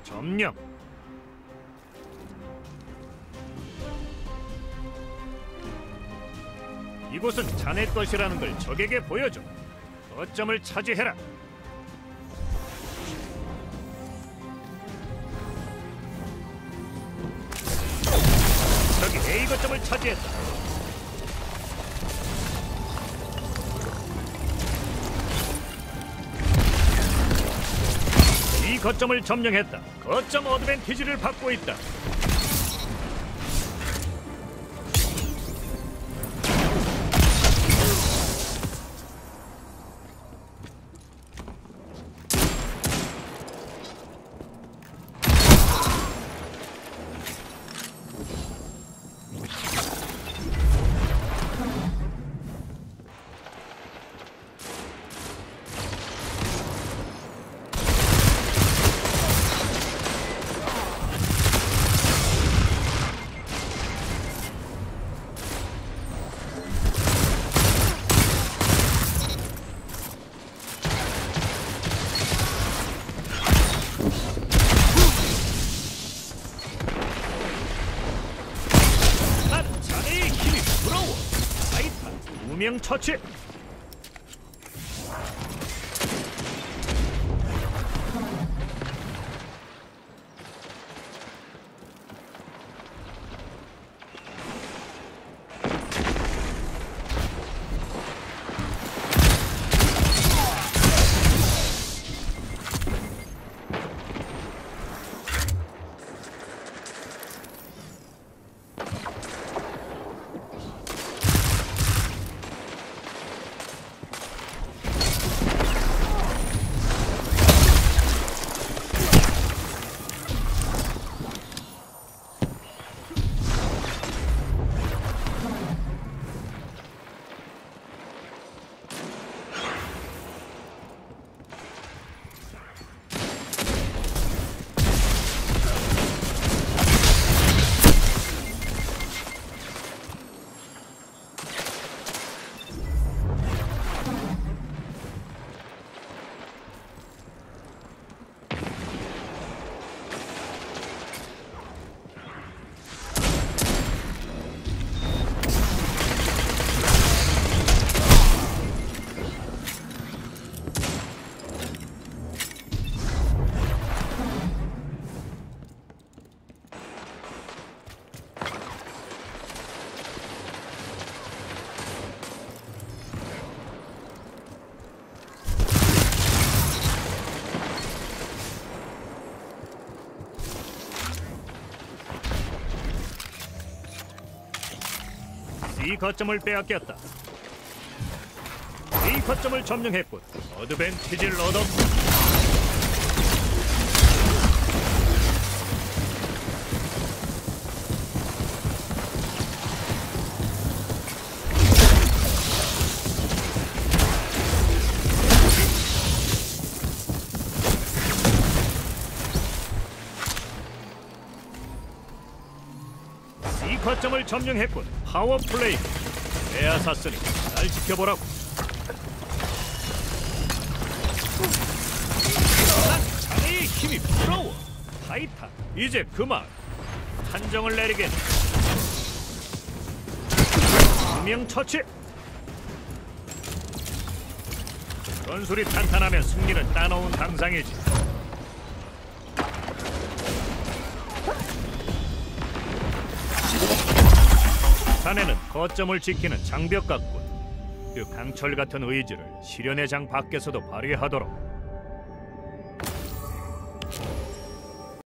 점령. 이곳은 자네 것이라는 걸 적에게 보여줘. 거점을 차지해라. 적이 A 거점을 차지했다. 이 거점을 점령했다. 거점 어드밴티지를 받고 있다. 무명 처치. 이 거점을 빼앗겼다. 이 거점을 점령했군. 어드밴티지를 얻었다. 이 거점을 점령했군. 파워 플레이. 에아사스니 날 지켜보라고. 난 자네의 힘이 부러워. 타이탄, 이제 그만. 판정을 내리겠네. 무명 처치. 전술이 탄탄하면 승리는 따놓은 당상이지. 자네는 거점을 지키는 장벽 같군. 그 강철 같은 의지를 시련의 장 밖에서도 발휘하도록.